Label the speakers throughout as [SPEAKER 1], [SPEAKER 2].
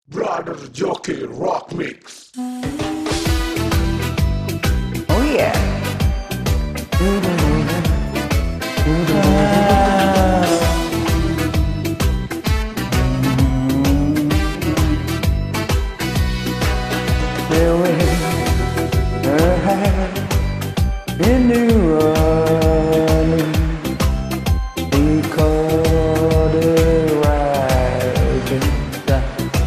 [SPEAKER 1] Brother Jockey Rock Mix.
[SPEAKER 2] Oh yeah. In New Orleans, we called it rising sun.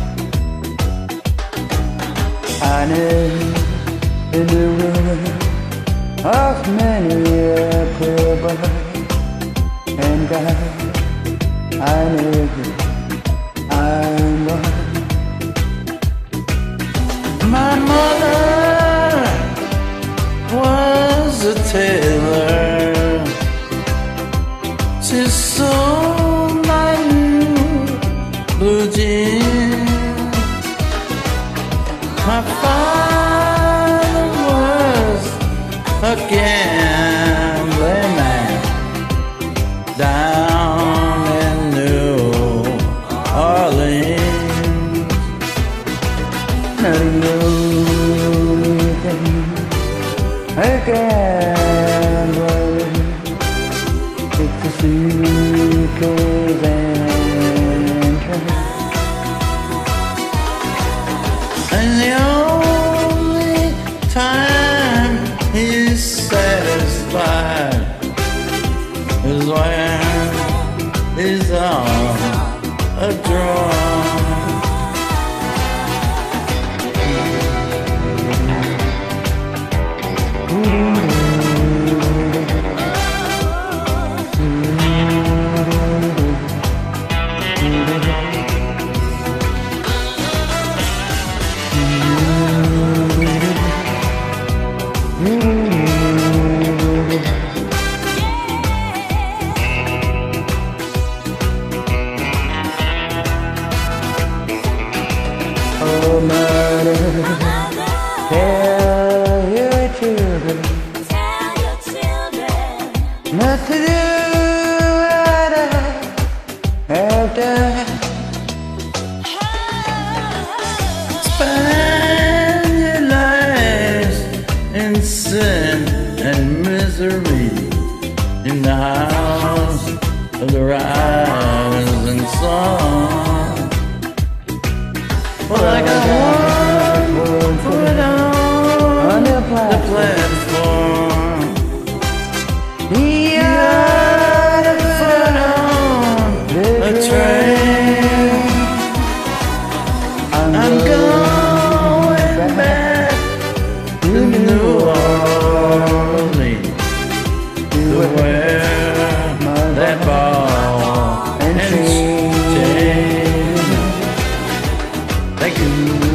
[SPEAKER 2] I live in the ruin of many a poor boy, and God, I live, I'm one. My mother was a tailor. She sold my new blue jeans. My father was a gambling man down in New Orleans. Now the only thing I gamble it's a suitcase and train. And the only time he's satisfied is when he's on a drum. Oh, mother, tell your children not to do what I have done. Spend your lives in sin and misery in the house of the rising sun. Well, I got one foot on the platform. The other foot on the train. I'm going back to New Orleans to wear that ball and chain. Thank you.